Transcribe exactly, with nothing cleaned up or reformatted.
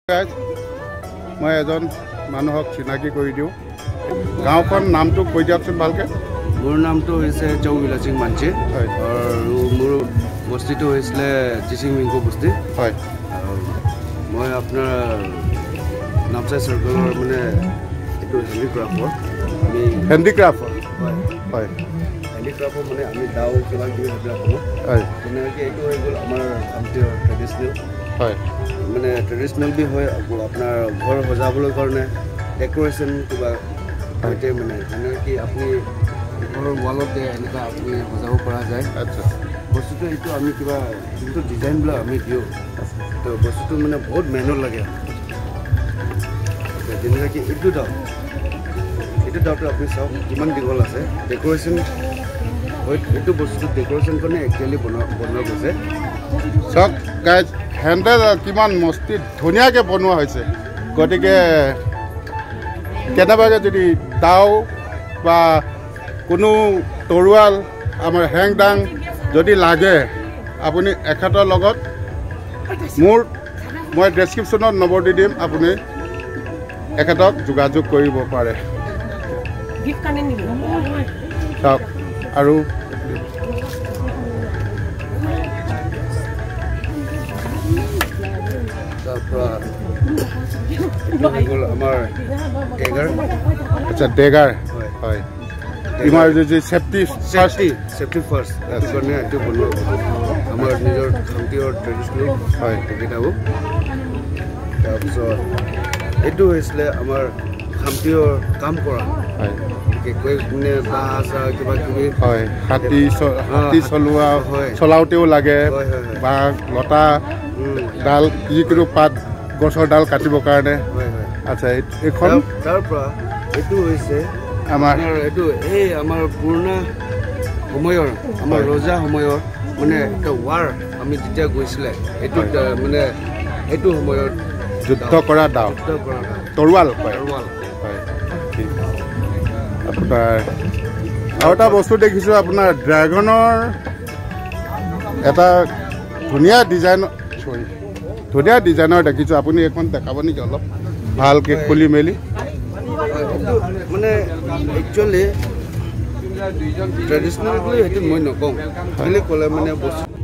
মই এজন মানুহক চিনাকি কৰি দিওঁ গাঁওখন নামটো কৈ দিয়কচোন ভালকে মোৰ নামটো হৈছে চৌবিলা সিং মানচি আৰু মোৰ বস্তিটো হৈছিলে চিচিং মিংকো বস্তি হয় মই আপোনাৰ নামচাই চাৰ্কলৰ মানে এইটো হেণ্ডিক্ৰাফ্টৰ আমি হেণ্ডিক্ৰাফ্ট হয় হয় হেণ্ডিক্ৰাফ্টৰ মানে আমি দাও কিবা কিবি সেইবিলাক কৰোঁ হয় তেনেকৈ এইটো হৈ গ'ল আমাৰ ট্ৰেডিশ্যনেল হয় মানে ট্ৰেডিশ্যনেল বি হয় আকৌ আপোনাৰ ঘৰ সজাবলৈ কাৰণে ডেক'ৰেশ্যন কিবা সৈতে মানে যেনেকৈ আপুনি ঘৰৰ ৱালতে এনেকুৱা আপুনি সজাব পৰা যায় আচ্ছা বস্তুটো এইটো আমি কিবা যোনটো ডিজাইনবিলাক আমি দিওঁ তো বস্তুটো মানে বহুত মেহনত লাগে যেনেকৈ এইটো দাও এইটো দাওটো আপুনি চাওক কিমান দীঘল আছে ডেক'ৰেশ্যন হয় এইটো বস্তুটো ডেক'ৰেশ্যন কাৰণে একচুৱেলি বনোৱা বনোৱা গৈছে চাওক গাইজ হেণ্ডেল কিমান মস্তি ধুনীয়াকৈ বনোৱা হৈছে গতিকে কেনেবাকৈ যদি দাও বা কোনো তৰোৱাল আমাৰ হেংদাং যদি লাগে আপুনি এখেতৰ লগত মোৰ মই ডেছক্ৰিপশ্যনত নম্বৰ দি দিম আপুনি এখেতক যোগাযোগ কৰিব পাৰে চাওক আৰু আমাৰ ডেগাৰ আচ্ছা ডেগাৰ হয় emergency safety safety safety first কাৰণে এইটো বনোৱা আমাৰ নিজৰ খামটিৰ ট্ৰেডিশ্যনেল হয় এইকেইটাও তাৰপিছত এইটো হৈছিলে আমাৰ খামটিৰ কাম কৰা হয় মানে বাঁহ চাহ কিবা কিবি হয় হাতী হাতী চলোৱা হয় চলাওঁতেও লাগে বা লতা ডাল যিকোনো পাত গছৰ ডাল কাটিবৰ কাৰণে আচ্ছা এইখন তাৰ পৰা এইটো হৈছে আমাৰ এইটো এই আমাৰ পুৰণা সময়ৰ আমাৰ ৰজা সময়ৰ মানে এটা ৱাৰ আমি যেতিয়া গৈছিলে এইটো মানে এইটো সময়ত যুদ্ধ কৰা দাও তৰোৱাল তৰোৱাল হয় ঠিক আপোনাৰ আৰু এটা বস্তু দেখিছোঁ আপোনাৰ ড্ৰেগনৰ এটা ধুনীয়া ডিজাইন চৰি ধুনীয়া ডিজাইনৰ দেখিছোঁ আপুনি এখন দেখাব নেকি অলপ ভালকৈ খুলি মেলি মানে একচুৱেলি ট্ৰেডিশ্যনেল বুলি সেইটো মই নকওঁ বুলি ক'লে মানে বস্তু